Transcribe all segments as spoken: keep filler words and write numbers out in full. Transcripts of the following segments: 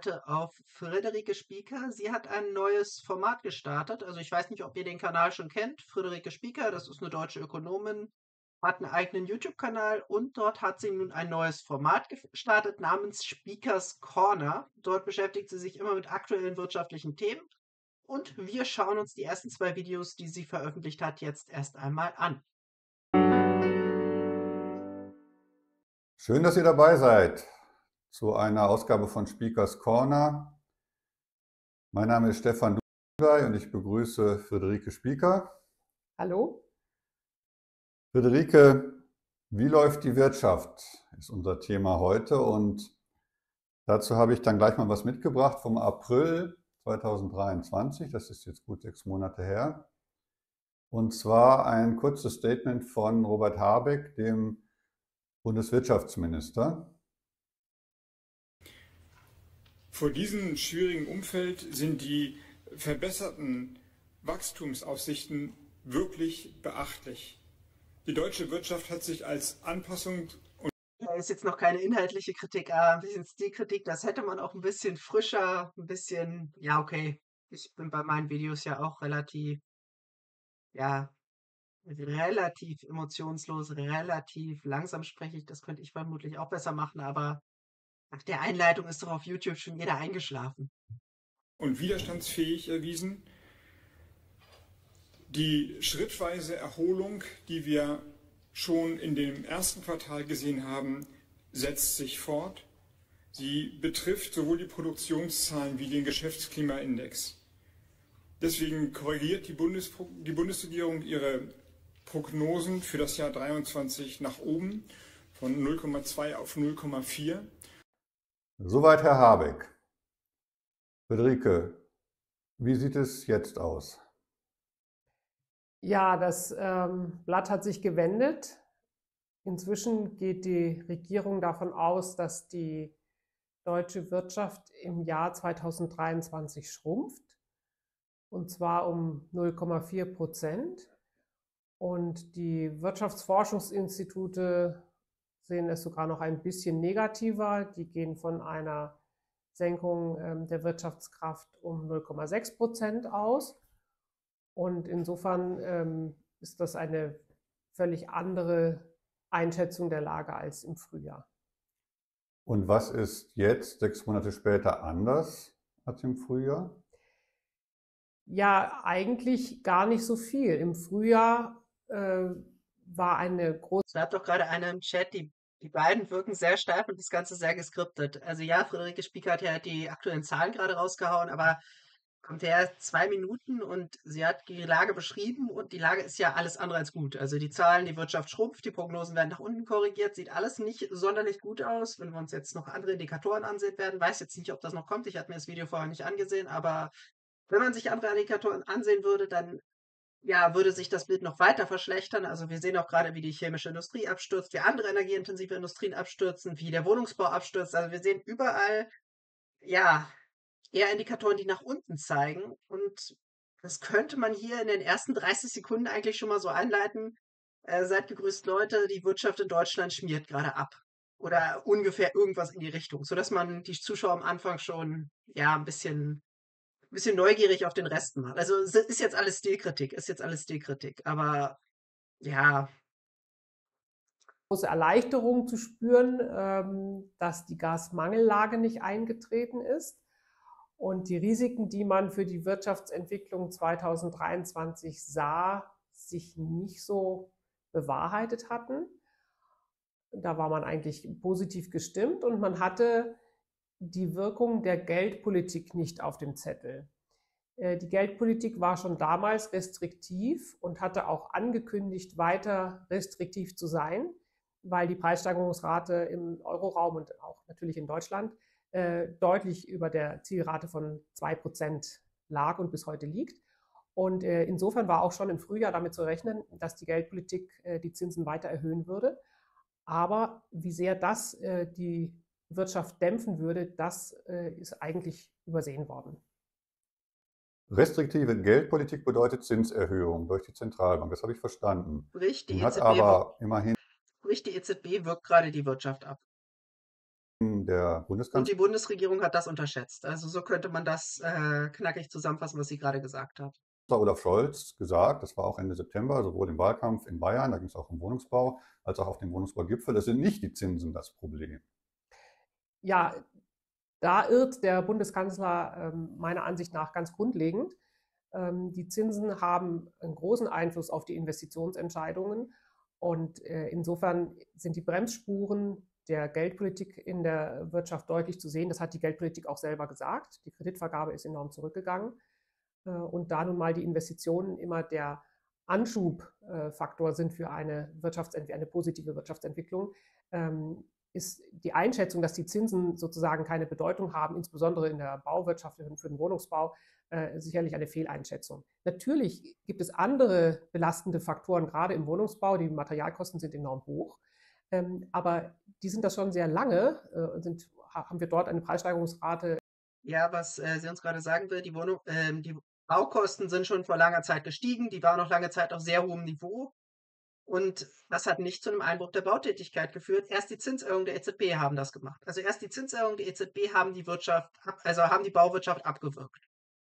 heute auf Friederike Spieker. Sie hat ein neues Format gestartet. Also ich weiß nicht, ob ihr den Kanal schon kennt. Friederike Spieker, das ist eine deutsche Ökonomin, hat einen eigenen YouTube-Kanal und dort hat sie nun ein neues Format gestartet namens Speakers Corner. Dort beschäftigt sie sich immer mit aktuellen wirtschaftlichen Themen. Und wir schauen uns die ersten zwei Videos, die sie veröffentlicht hat, jetzt erst einmal an. Schön, dass ihr dabei seid zu einer Ausgabe von Speakers Corner. Mein Name ist Stefan Dudai und ich begrüße Friederike Spieker. Hallo. Friederike, wie läuft die Wirtschaft, ist unser Thema heute. Und dazu habe ich dann gleich mal was mitgebracht vom April zweitausenddreiundzwanzig. Das ist jetzt gut sechs Monate her. Und zwar ein kurzes Statement von Robert Habeck, dem Bundeswirtschaftsminister. Vor diesem schwierigen Umfeld sind die verbesserten Wachstumsaussichten wirklich beachtlich. Die deutsche Wirtschaft hat sich als Anpassung und Da ist jetzt noch keine inhaltliche Kritik, aber ein bisschen Stilkritik. Das hätte man auch ein bisschen frischer, ein bisschen, ja, okay. Ich bin bei meinen Videos ja auch relativ, ja, relativ emotionslos, relativ langsam spreche ich. Das könnte ich vermutlich auch besser machen, aber nach der Einleitung ist doch auf YouTube schon jeder eingeschlafen. und widerstandsfähig erwiesen. Die schrittweise Erholung, die wir schon in dem ersten Quartal gesehen haben, setzt sich fort. Sie betrifft sowohl die Produktionszahlen wie den Geschäftsklimaindex. Deswegen korrigiert die, Bundes die Bundesregierung ihre Prognosen für das Jahr dreiundzwanzig nach oben von null Komma zwei auf null Komma vier. Soweit Herr Habeck. Friederike, wie sieht es jetzt aus? Ja, das ähm, Blatt hat sich gewendet. Inzwischen geht die Regierung davon aus, dass die deutsche Wirtschaft im Jahr zweitausenddreiundzwanzig schrumpft, und zwar um null Komma vier Prozent. Und die Wirtschaftsforschungsinstitute sehen es sogar noch ein bisschen negativer. Die gehen von einer Senkung ähm, der Wirtschaftskraft um null Komma sechs Prozent aus. Und insofern ähm, ist das eine völlig andere Einschätzung der Lage als im Frühjahr. Und was ist jetzt, sechs Monate später, anders als im Frühjahr? Ja, eigentlich gar nicht so viel. Im Frühjahr äh, war eine große... Es hat doch gerade einer im Chat, die, die beiden wirken sehr steif und das Ganze sehr geskriptet. Also ja, Friederike Spieker hat ja die aktuellen Zahlen gerade rausgehauen, aber kommt ja erst zwei Minuten und sie hat die Lage beschrieben und die Lage ist ja alles andere als gut. Also die Zahlen, die Wirtschaft schrumpft, die Prognosen werden nach unten korrigiert, sieht alles nicht sonderlich gut aus. Wenn wir uns jetzt noch andere Indikatoren ansehen werden, weiß jetzt nicht, ob das noch kommt. Ich hatte mir das Video vorher nicht angesehen, aber wenn man sich andere Indikatoren ansehen würde, dann ja, würde sich das Bild noch weiter verschlechtern. Also wir sehen auch gerade, wie die chemische Industrie abstürzt, wie andere energieintensive Industrien abstürzen, wie der Wohnungsbau abstürzt. Also wir sehen überall, ja, eher Indikatoren, die nach unten zeigen. Und das könnte man hier in den ersten dreißig Sekunden eigentlich schon mal so einleiten. Äh, seid gegrüßt, Leute, die Wirtschaft in Deutschland schmiert gerade ab. Oder ungefähr irgendwas in die Richtung, sodass man die Zuschauer am Anfang schon, ja, ein bisschen bisschen neugierig auf den Rest macht. Also es ist jetzt alles Stilkritik, ist jetzt alles Stilkritik, aber ja. Große Erleichterung zu spüren, ähm, dass die Gasmangellage nicht eingetreten ist und die Risiken, die man für die Wirtschaftsentwicklung zweitausenddreiundzwanzig sah, sich nicht so bewahrheitet hatten. Da war man eigentlich positiv gestimmt und man hatte die Wirkung der Geldpolitik nicht auf dem Zettel. Die Geldpolitik war schon damals restriktiv und hatte auch angekündigt, weiter restriktiv zu sein, weil die Preissteigerungsrate im Euroraum und auch natürlich in Deutschland äh, deutlich über der Zielrate von zwei Prozent lag und bis heute liegt. Und äh, insofern war auch schon im Frühjahr damit zu rechnen, dass die Geldpolitik äh, die Zinsen weiter erhöhen würde. Aber wie sehr das äh, die Wirtschaft dämpfen würde, das äh, ist eigentlich übersehen worden. Restriktive Geldpolitik bedeutet Zinserhöhung durch die Zentralbank, das habe ich verstanden. Sprich, die Nun hat E Z B aber wirkt, immerhin sprich, die E Z B wirkt gerade die Wirtschaft ab. Der Und Bundeskanzler die Bundesregierung hat das unterschätzt. Also so könnte man das äh, knackig zusammenfassen, was sie gerade gesagt hat. Olaf Scholz gesagt, das war auch Ende September, sowohl im Wahlkampf in Bayern, da ging es auch um Wohnungsbau, als auch auf dem Wohnungsbaugipfel, es sind nicht die Zinsen das Problem. Ja, da irrt der Bundeskanzler ähm, meiner Ansicht nach ganz grundlegend. Ähm, die Zinsen haben einen großen Einfluss auf die Investitionsentscheidungen und äh, insofern sind die Bremsspuren der Geldpolitik in der Wirtschaft deutlich zu sehen. Das hat die Geldpolitik auch selber gesagt. Die Kreditvergabe ist enorm zurückgegangen. Äh, und da nun mal die Investitionen immer der Anschubfaktor äh, sind für eine, Wirtschaftsent- eine positive Wirtschaftsentwicklung, ähm, ist die Einschätzung, dass die Zinsen sozusagen keine Bedeutung haben, insbesondere in der Bauwirtschaft, für den Wohnungsbau, äh, sicherlich eine Fehleinschätzung. Natürlich gibt es andere belastende Faktoren, gerade im Wohnungsbau. Die Materialkosten sind enorm hoch, ähm, aber die sind das schon sehr lange, äh, sind, haben wir dort eine Preissteigerungsrate. Ja, was äh, sie uns gerade sagen will, die, Wohnung, ähm, die Baukosten sind schon vor langer Zeit gestiegen, die waren noch lange Zeit auf sehr hohem Niveau. Und das hat nicht zu einem Einbruch der Bautätigkeit geführt. Erst die Zinserhöhungen der E Z B haben das gemacht. Also erst die Zinserhöhungen der E Z B haben die Wirtschaft, also haben die Bauwirtschaft abgewürgt.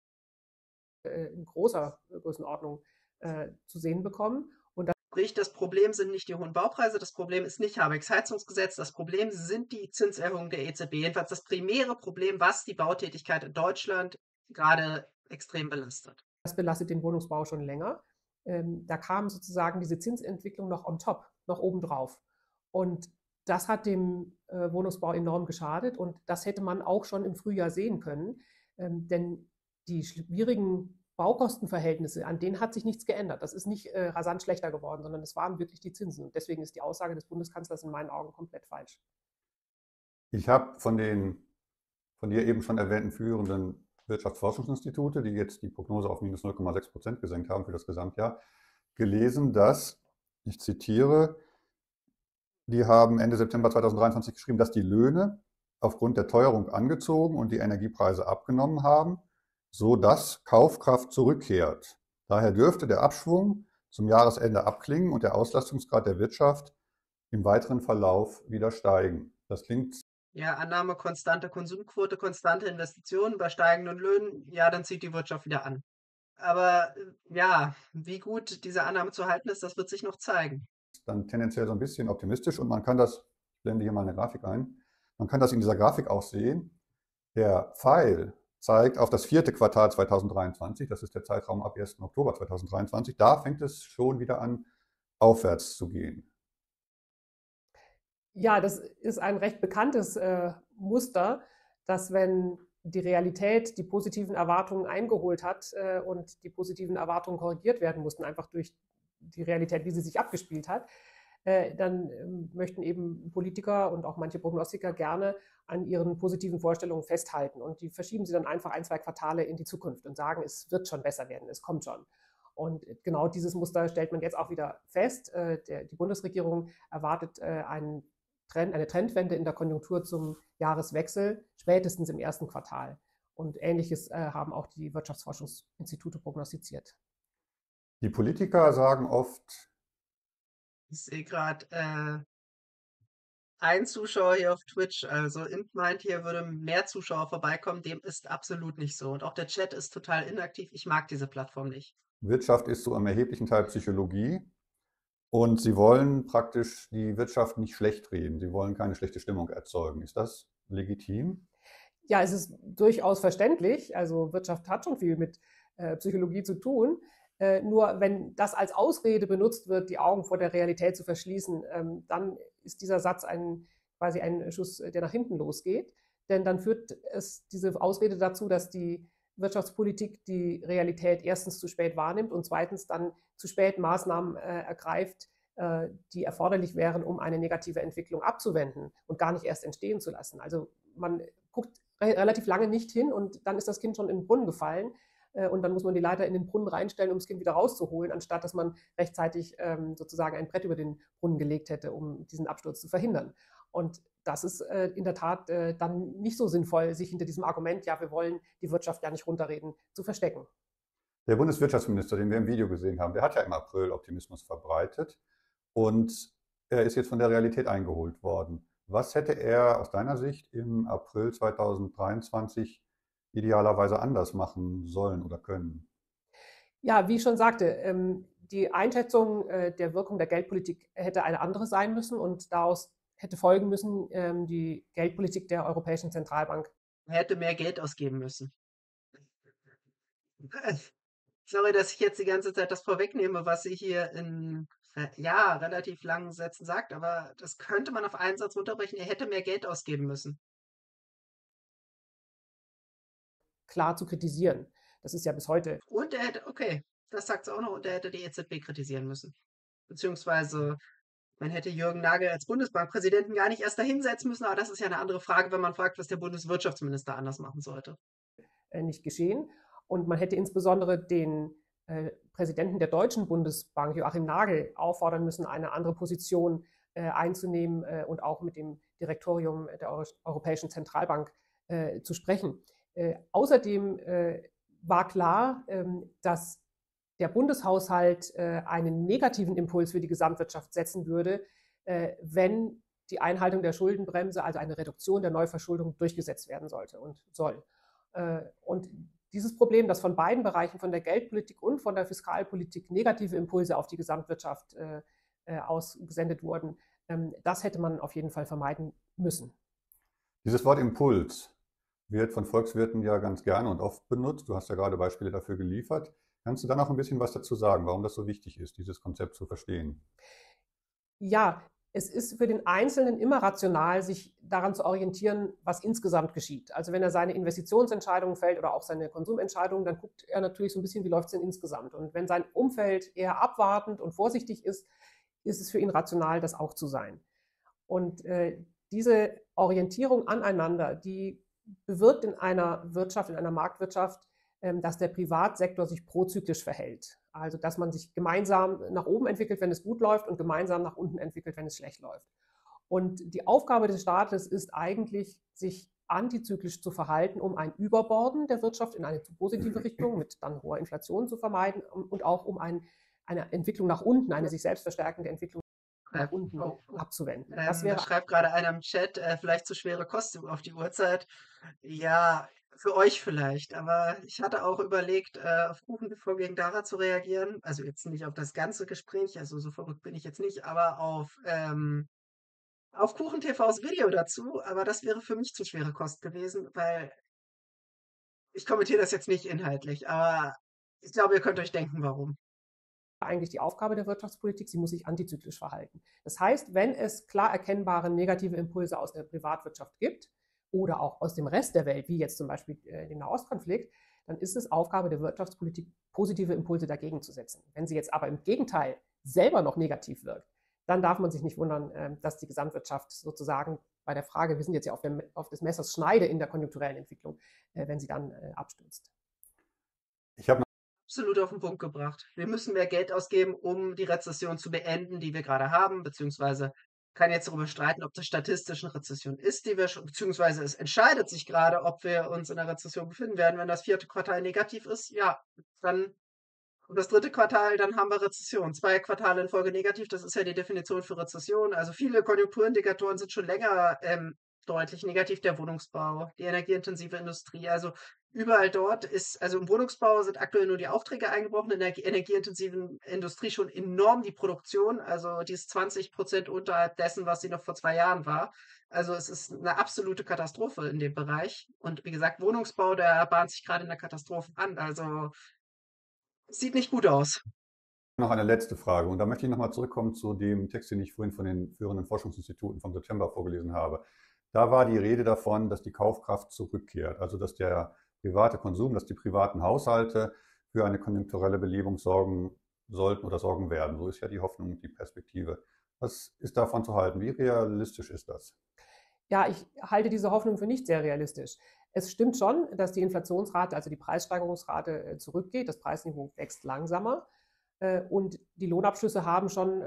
In großer Größenordnung äh, zu sehen bekommen. Und das Sprich, das Problem sind nicht die hohen Baupreise, das Problem ist nicht Habecks Heizungsgesetz, das Problem sind die Zinserhöhungen der E Z B. Jedenfalls das primäre Problem, was die Bautätigkeit in Deutschland gerade extrem belastet. Das belastet den Wohnungsbau schon länger. Ähm, da kam sozusagen diese Zinsentwicklung noch on top, noch obendrauf. Und das hat dem äh, Wohnungsbau enorm geschadet und das hätte man auch schon im Frühjahr sehen können, ähm, denn die schwierigen Baukostenverhältnisse, an denen hat sich nichts geändert. Das ist nicht äh, rasant schlechter geworden, sondern es waren wirklich die Zinsen. Und deswegen ist die Aussage des Bundeskanzlers in meinen Augen komplett falsch. Ich habe von den von dir eben schon erwähnten führenden Wirtschaftsforschungsinstitute, die jetzt die Prognose auf minus null Komma sechs Prozent gesenkt haben für das Gesamtjahr, gelesen, dass, ich zitiere, die haben Ende September zweitausenddreiundzwanzig geschrieben, dass die Löhne aufgrund der Teuerung angezogen und die Energiepreise abgenommen haben, sodass Kaufkraft zurückkehrt. Daher dürfte der Abschwung zum Jahresende abklingen und der Auslastungsgrad der Wirtschaft im weiteren Verlauf wieder steigen. Das klingt. Ja, Annahme konstante Konsumquote, konstante Investitionen bei steigenden Löhnen, ja, dann zieht die Wirtschaft wieder an. Aber ja, wie gut diese Annahme zu halten ist, das wird sich noch zeigen. Dann tendenziell so ein bisschen optimistisch und man kann das, ich blende hier mal eine Grafik ein, man kann das in dieser Grafik auch sehen. Der Pfeil zeigt auf das vierte Quartal zweitausenddreiundzwanzig, das ist der Zeitraum ab ersten Oktober zweitausenddreiundzwanzig, da fängt es schon wieder an, aufwärts zu gehen. Ja, das ist ein recht bekanntes äh, Muster, dass wenn die Realität die positiven Erwartungen eingeholt hat äh, und die positiven Erwartungen korrigiert werden mussten, einfach durch die Realität, wie sie sich abgespielt hat, äh, dann äh, möchten eben Politiker und auch manche Prognostiker gerne an ihren positiven Vorstellungen festhalten. Und die verschieben sie dann einfach ein, zwei Quartale in die Zukunft und sagen, es wird schon besser werden, es kommt schon. Und genau dieses Muster stellt man jetzt auch wieder fest. Äh, der, die Bundesregierung erwartet äh, einen Trend, eine Trendwende in der Konjunktur zum Jahreswechsel, spätestens im ersten Quartal. Und Ähnliches äh, haben auch die Wirtschaftsforschungsinstitute prognostiziert. Die Politiker sagen oft. Ich sehe gerade äh, ein Zuschauer hier auf Twitch, also Int meint, hier würde mehr Zuschauer vorbeikommen, dem ist absolut nicht so. Und auch der Chat ist total inaktiv. Ich mag diese Plattform nicht. Wirtschaft ist so am erheblichen Teil Psychologie. Und sie wollen praktisch die Wirtschaft nicht schlecht reden. Sie wollen keine schlechte Stimmung erzeugen. Ist das legitim? Ja, es ist durchaus verständlich. Also Wirtschaft hat schon viel mit äh, Psychologie zu tun. Äh, nur wenn das als Ausrede benutzt wird, die Augen vor der Realität zu verschließen, ähm, dann ist dieser Satz ein, quasi ein Schuss, der nach hinten losgeht. Denn dann führt es diese Ausrede dazu, dass die Wirtschaftspolitik die Realität erstens zu spät wahrnimmt und zweitens dann zu spät Maßnahmen äh, ergreift, äh, die erforderlich wären, um eine negative Entwicklung abzuwenden und gar nicht erst entstehen zu lassen. Also man guckt re- relativ lange nicht hin und dann ist das Kind schon in den Brunnen gefallen äh, und dann muss man die Leiter in den Brunnen reinstellen, um das Kind wieder rauszuholen, anstatt dass man rechtzeitig ähm, sozusagen ein Brett über den Brunnen gelegt hätte, um diesen Absturz zu verhindern. Und das ist äh, in der Tat äh, dann nicht so sinnvoll, sich hinter diesem Argument, ja, wir wollen die Wirtschaft ja nicht runterreden, zu verstecken. Der Bundeswirtschaftsminister, den wir im Video gesehen haben, der hat ja im April Optimismus verbreitet und er ist jetzt von der Realität eingeholt worden. Was hätte er aus deiner Sicht im April zweitausenddreiundzwanzig idealerweise anders machen sollen oder können? Ja, wie ich schon sagte, ähm, die Einschätzung äh, der Wirkung der Geldpolitik hätte eine andere sein müssen und daraus hätte folgen müssen, ähm, die Geldpolitik der Europäischen Zentralbank. Er hätte mehr Geld ausgeben müssen. Sorry, dass ich jetzt die ganze Zeit das vorwegnehme, was sie hier in äh, ja, relativ langen Sätzen sagt, aber das könnte man auf einen Satz runterbrechen. Er hätte mehr Geld ausgeben müssen. Klar zu kritisieren. Das ist ja bis heute. Und er hätte, okay, das sagt es auch noch, und er hätte die E Z B kritisieren müssen. Beziehungsweise man hätte Jürgen Nagel als Bundesbankpräsidenten gar nicht erst dahinsetzen müssen, aber das ist ja eine andere Frage, wenn man fragt, was der Bundeswirtschaftsminister anders machen sollte. Äh, nicht geschehen. Und man hätte insbesondere den äh, Präsidenten der Deutschen Bundesbank, Joachim Nagel, auffordern müssen, eine andere Position äh, einzunehmen äh, und auch mit dem Direktorium der Euro Europäischen Zentralbank äh, zu sprechen. Äh, außerdem äh, war klar, ähm, dass der Bundeshaushalt äh, einen negativen Impuls für die Gesamtwirtschaft setzen würde, äh, wenn die Einhaltung der Schuldenbremse, also eine Reduktion der Neuverschuldung, durchgesetzt werden sollte und soll. Äh, und dieses Problem, dass von beiden Bereichen, von der Geldpolitik und von der Fiskalpolitik, negative Impulse auf die Gesamtwirtschaft äh, äh, ausgesendet wurden, ähm, das hätte man auf jeden Fall vermeiden müssen. Dieses Wort Impuls wird von Volkswirten ja ganz gerne und oft benutzt. Du hast ja gerade Beispiele dafür geliefert. Kannst du da noch ein bisschen was dazu sagen, warum das so wichtig ist, dieses Konzept zu verstehen? Ja, es ist für den Einzelnen immer rational, sich daran zu orientieren, was insgesamt geschieht. Also wenn er seine Investitionsentscheidungen fällt oder auch seine Konsumentscheidungen, dann guckt er natürlich so ein bisschen, wie läuft es denn insgesamt. Und wenn sein Umfeld eher abwartend und vorsichtig ist, ist es für ihn rational, das auch zu sein. Und äh, diese Orientierung aneinander, die bewirkt in einer Wirtschaft, in einer Marktwirtschaft, ähm, dass der Privatsektor sich prozyklisch verhält. Also dass man sich gemeinsam nach oben entwickelt, wenn es gut läuft, und gemeinsam nach unten entwickelt, wenn es schlecht läuft. Und die Aufgabe des Staates ist eigentlich, sich antizyklisch zu verhalten, um ein Überborden der Wirtschaft in eine zu positive Richtung mit dann hoher Inflation zu vermeiden und auch um ein, eine Entwicklung nach unten, eine sich selbst verstärkende Entwicklung nach unten Oh, oh. abzuwenden. Ähm, Das da wäre schreibt gerade einer im Chat, äh, vielleicht zu schwere Kost auf die Uhrzeit. Ja, für euch vielleicht, aber ich hatte auch überlegt, äh, auf Kuchen vor gegen Dara zu reagieren. Also jetzt nicht auf das ganze Gespräch, also so verrückt bin ich jetzt nicht, aber auf, ähm, auf Kuchen T Vs Video dazu. Aber das wäre für mich zu schwere Kost gewesen, weil ich kommentiere das jetzt nicht inhaltlich, aber ich glaube, ihr könnt euch denken, warum. eigentlich die Aufgabe der Wirtschaftspolitik, sie muss sich antizyklisch verhalten. Das heißt, wenn es klar erkennbare negative Impulse aus der Privatwirtschaft gibt oder auch aus dem Rest der Welt, wie jetzt zum Beispiel äh, den Nahostkonflikt, dann ist es Aufgabe der Wirtschaftspolitik, positive Impulse dagegen zu setzen. Wenn sie jetzt aber im Gegenteil selber noch negativ wirkt, dann darf man sich nicht wundern, äh, dass die Gesamtwirtschaft sozusagen bei der Frage, wir sind jetzt ja auf, dem, auf des Messers Schneide in der konjunkturellen Entwicklung, äh, wenn sie dann äh, abstürzt. Ich habe Absolut auf den Punkt gebracht. Wir müssen mehr Geld ausgeben, um die Rezession zu beenden, die wir gerade haben, beziehungsweise kann jetzt darüber streiten, ob das statistisch eine Rezession ist, die wir schon, beziehungsweise es entscheidet sich gerade, ob wir uns in einer Rezession befinden werden. Wenn das vierte Quartal negativ ist, ja, dann und das dritte Quartal, dann haben wir Rezession. Zwei Quartale in Folge negativ, das ist ja die Definition für Rezession. Also viele Konjunkturindikatoren sind schon länger ähm, deutlich negativ. Der Wohnungsbau, die energieintensive Industrie, also überall dort ist, also im Wohnungsbau sind aktuell nur die Aufträge eingebrochen, in der energieintensiven Industrie schon enorm die Produktion, also die ist zwanzig Prozent unterhalb dessen, was sie noch vor zwei Jahren war. Also es ist eine absolute Katastrophe in dem Bereich. Und wie gesagt, Wohnungsbau, der bahnt sich gerade in der Katastrophe an. Also es sieht nicht gut aus. noch eine letzte Frage und da möchte ich nochmal zurückkommen zu dem Text, den ich vorhin von den führenden Forschungsinstituten vom September vorgelesen habe. Da war die Rede davon, dass die Kaufkraft zurückkehrt, also dass der private Konsum, dass die privaten Haushalte für eine konjunkturelle Belebung sorgen sollten oder sorgen werden. So ist ja die Hoffnung und die Perspektive. Was ist davon zu halten? Wie realistisch ist das? Ja, ich halte diese Hoffnung für nicht sehr realistisch. Es stimmt schon, dass die Inflationsrate, also die Preissteigerungsrate, zurückgeht. Das Preisniveau wächst langsamer. Und die Lohnabschlüsse haben schon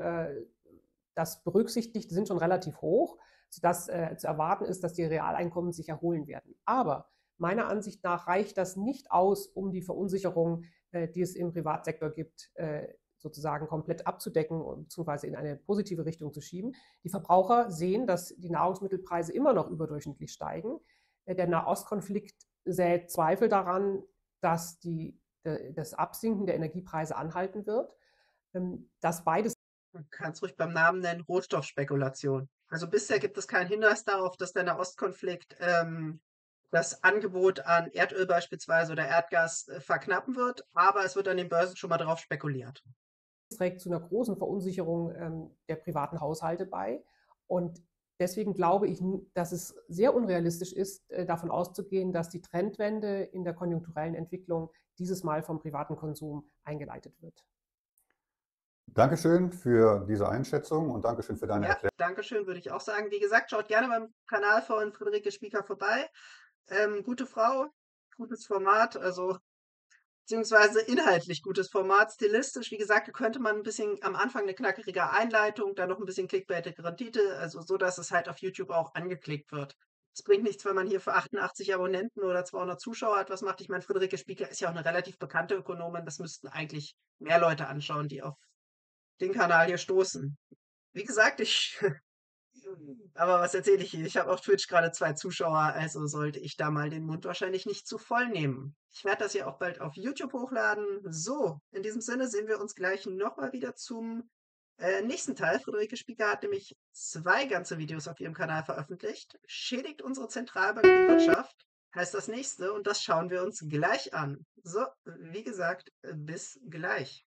das berücksichtigt, sind schon relativ hoch, sodass zu erwarten ist, dass die Realeinkommen sich erholen werden. Aber meiner Ansicht nach reicht das nicht aus, um die Verunsicherung, die es im Privatsektor gibt, sozusagen komplett abzudecken bzw. in eine positive Richtung zu schieben. Die Verbraucher sehen, dass die Nahrungsmittelpreise immer noch überdurchschnittlich steigen. Der Nahostkonflikt sät Zweifel daran, dass die, das Absinken der Energiepreise anhalten wird. Dass beides Man kann es ruhig beim Namen nennen, Rohstoffspekulation. Also bisher gibt es keinen Hinweis darauf, dass der Nahostkonflikt ähm, das Angebot an Erdöl beispielsweise oder Erdgas äh, verknappen wird, aber es wird an den Börsen schon mal darauf spekuliert. trägt zu einer großen Verunsicherung ähm, der privaten Haushalte bei. Und deswegen glaube ich, dass es sehr unrealistisch ist, äh, davon auszugehen, dass die Trendwende in der konjunkturellen Entwicklung dieses Mal vom privaten Konsum eingeleitet wird. Dankeschön für diese Einschätzung und Dankeschön für deine Ja, Erklärung. Dankeschön, würde ich auch sagen. Wie gesagt, schaut gerne beim Kanal von Friederike Spieker vorbei. Ähm, gute Frau, gutes Format, also beziehungsweise inhaltlich gutes Format, stilistisch. Wie gesagt, könnte man ein bisschen am Anfang eine knackige Einleitung, dann noch ein bisschen clickbaitigeren Titel, also so, dass es halt auf YouTube auch angeklickt wird. Es bringt nichts, wenn man hier für achtundachtzig Abonnenten oder zweihundert Zuschauer hat. Was macht? Ich meine, Friederike Spieker ist ja auch eine relativ bekannte Ökonomin. Das müssten eigentlich mehr Leute anschauen, die auf den Kanal hier stoßen. Wie gesagt, ich aber was erzähle ich hier? Ich habe auf Twitch gerade zwei Zuschauer, also sollte ich da mal den Mund wahrscheinlich nicht zu voll nehmen. Ich werde das ja auch bald auf YouTube hochladen. So, in diesem Sinne sehen wir uns gleich nochmal wieder zum äh, nächsten Teil. Friederike Spieker hat nämlich zwei ganze Videos auf ihrem Kanal veröffentlicht. Schädigt unsere Zentralbank die Wirtschaft? Heißt das nächste und das schauen wir uns gleich an. So, wie gesagt, bis gleich.